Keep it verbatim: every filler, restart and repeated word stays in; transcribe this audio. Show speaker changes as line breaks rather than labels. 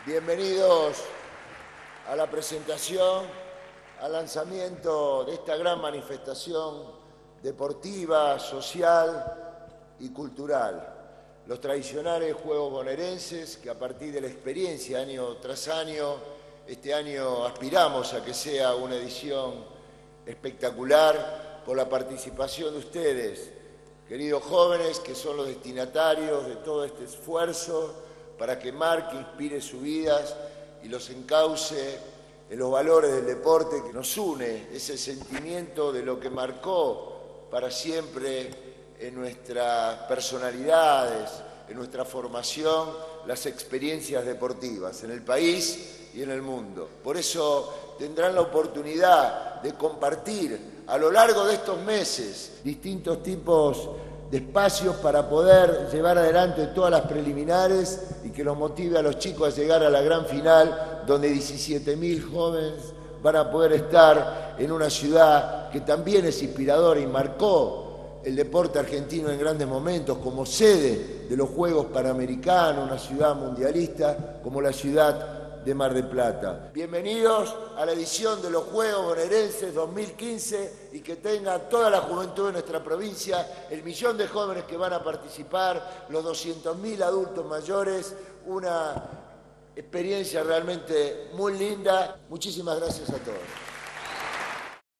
Bienvenidos a la presentación, al lanzamiento de esta gran manifestación deportiva, social y cultural. Los tradicionales Juegos Bonaerenses, que a partir de la experiencia año tras año, este año aspiramos a que sea una edición espectacular por la participación de ustedes, queridos jóvenes, que son los destinatarios de todo este esfuerzo para que marque, inspire sus vidas y los encauce en los valores del deporte que nos une, ese sentimiento de lo que marcó para siempre en nuestras personalidades, en nuestra formación, las experiencias deportivas en el país y en el mundo. Por eso tendrán la oportunidad de compartir a lo largo de estos meses distintos tipos de espacios para poder llevar adelante todas las preliminares y que los motive a los chicos a llegar a la gran final, donde diecisiete mil jóvenes van a poder estar en una ciudad que también es inspiradora y marcó el deporte argentino en grandes momentos como sede de los Juegos Panamericanos, una ciudad mundialista como la ciudad de Mar del Plata. Bienvenidos a la edición de los Juegos Bonaerenses dos mil quince y que tenga toda la juventud de nuestra provincia, el millón de jóvenes que van a participar, los doscientos mil adultos mayores, una experiencia realmente muy linda. Muchísimas gracias a todos.